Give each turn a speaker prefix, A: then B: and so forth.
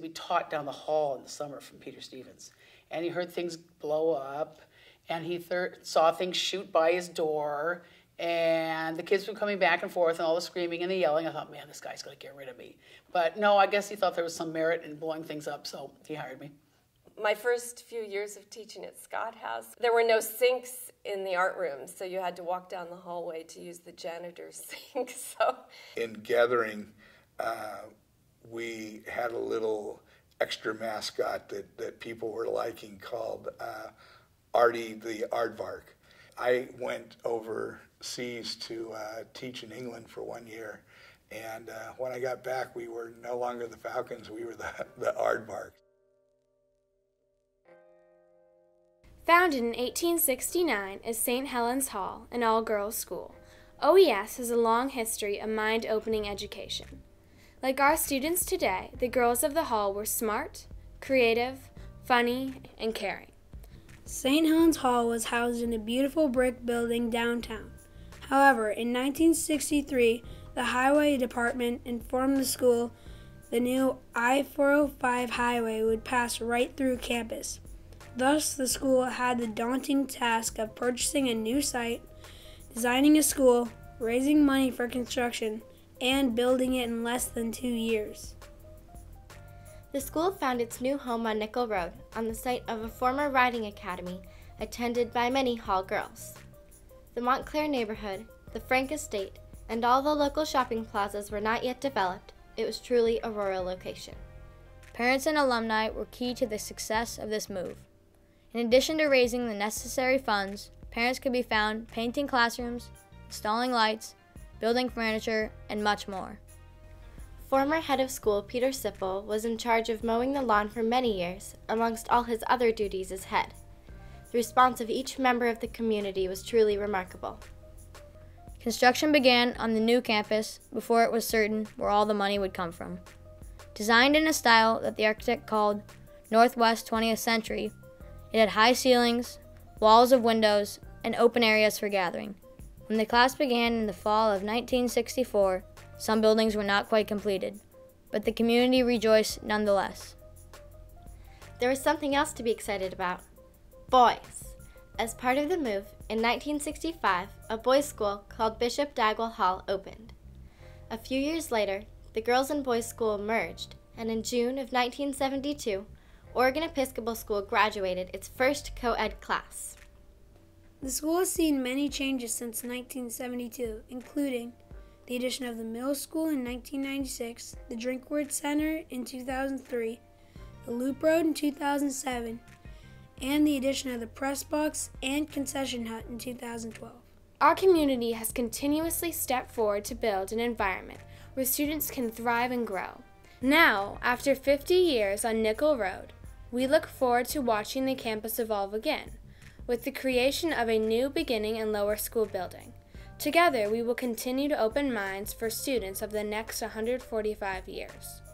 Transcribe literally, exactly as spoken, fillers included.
A: to be taught down the hall in the summer from Peter Stevens. And he heard things blow up, and he thir- saw things shoot by his door, and the kids were coming back and forth, and all the screaming and the yelling. I thought, man, this guy's going to get rid of me. But no, I guess he thought there was some merit in blowing things up, so he hired me.
B: My first few years of teaching at Scott House, there were no sinks in the art room, so you had to walk down the hallway to use the janitor's sink. So,
C: in gathering, uh, we had a little extra mascot that, that people were liking called uh, Artie the Aardvark. I went overseas to uh, teach in England for one year, and uh, when I got back, we were no longer the Falcons, we were the, the Aardvarks.
D: Founded in eighteen sixty-nine as Saint Helens Hall, an all-girls school, O E S has a long history of mind-opening education. Like our students today, the girls of the hall were smart, creative, funny, and caring.
E: Saint Helens Hall was housed in a beautiful brick building downtown. However, in nineteen sixty-three, the Highway Department informed the school the new I four oh five highway would pass right through campus. Thus, the school had the daunting task of purchasing a new site, designing a school, raising money for construction, and building it in less than two years.
F: The school found its new home on Nickel Road, on the site of a former riding academy attended by many Hall girls. The Montclair neighborhood, the Frank Estate, and all the local shopping plazas were not yet developed. It was truly a rural location.
G: Parents and alumni were key to the success of this move. In addition to raising the necessary funds, parents could be found painting classrooms, installing lights, building furniture, and much more.
F: Former head of school Peter Sipple was in charge of mowing the lawn for many years, amongst all his other duties as head. The response of each member of the community was truly remarkable.
G: Construction began on the new campus before it was certain where all the money would come from. Designed in a style that the architect called Northwest twentieth century, it had high ceilings, walls of windows, and open areas for gathering. When the class began in the fall of nineteen sixty-four, some buildings were not quite completed, but the community rejoiced nonetheless.
F: There was something else to be excited about: boys. As part of the move, in nineteen sixty-five, a boys' school called Bishop Dagwell Hall opened. A few years later, the girls' and boys' school merged, and in June of nineteen seventy-two, Oregon Episcopal School graduated its first co-ed class.
E: The school has seen many changes since nineteen seventy-two, including the addition of the middle school in nineteen ninety-six, the Drinkward Center in two thousand three, the Loop Road in two thousand seven, and the addition of the press box and concession hut in two thousand twelve.
D: Our community has continuously stepped forward to build an environment where students can thrive and grow. Now, after fifty years on Nickel Road, we look forward to watching the campus evolve again, with the creation of a new beginning and lower school building. Together, we will continue to open minds for students of the next one hundred forty-five years.